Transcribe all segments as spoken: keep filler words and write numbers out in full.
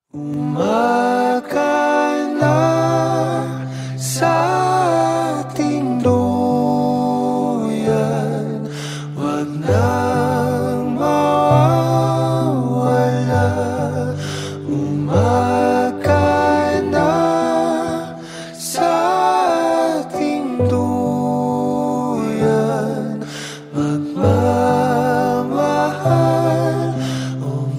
Umaga na sa ating duyan, wag nang mawawala. Umaga na sa ating duyan, magmamahal o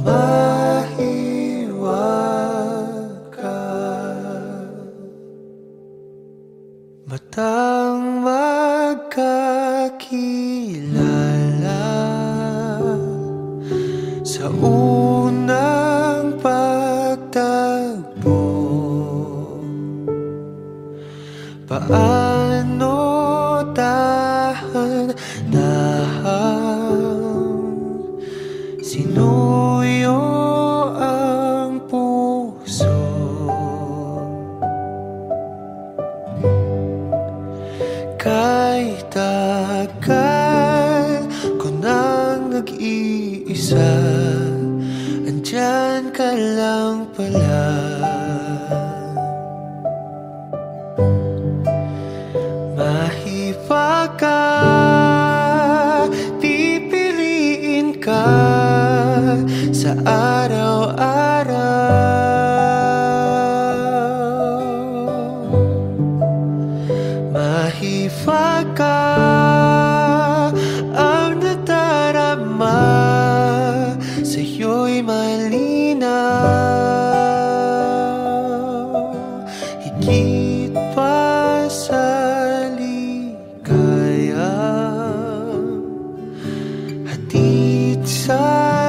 matang magkakilala sa unang pagtagpo. Paano dahan-dahan sinuyo ang puso? Kay tagal ko nang nag-iisa, andyan ka lang pala. Mahiwag ka, pipiliin ka sa araw-araw. Mahiwag ka, ang nadarama sa'yo'y malinaw. Higit pa sa ligaya, hatid sa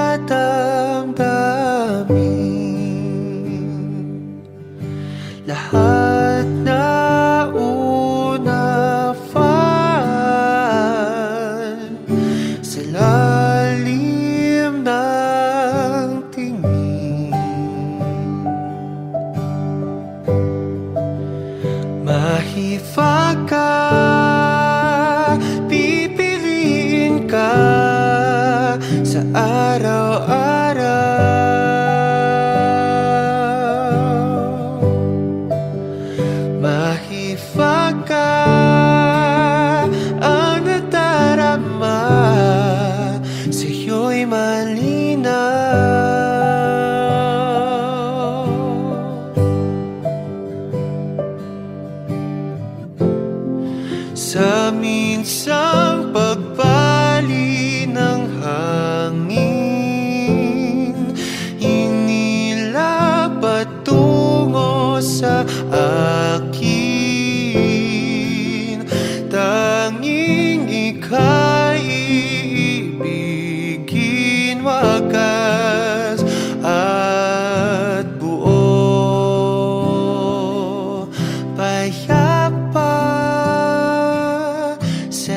damdamin, lahat na sa lalim ng tingin. Mahiwag ka, pipiliin ka sa araw-araw. Mahiwag ka, ang nadarama sa'yo'y malinaw. Sa minsang pagbali ng hangin, inilapad tungo sa akin, tanging ika'y iibigin wagas at buo. Payapa sa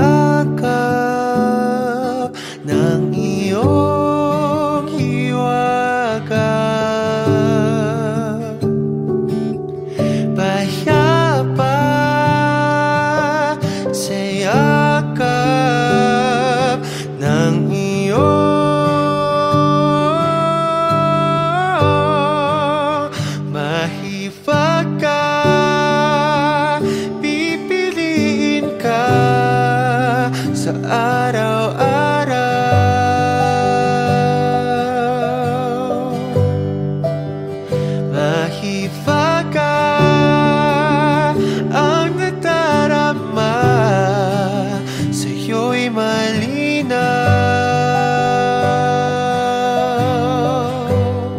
yakap ng iyong hiwaga. Payapa sa yakap ng iyong. Mahiwag ka, pipiliin ka sa araw-araw. Mahiwag ka, ang nadarama sa'yo'y malinaw.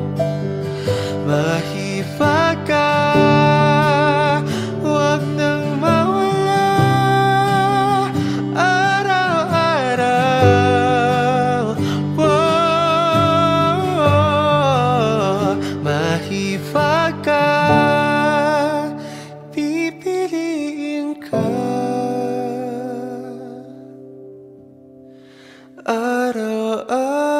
Mahiwag ka, huwag nang mawala araw-araw. Whoa. Mahiwag ka, pipiliin ka araw-araw.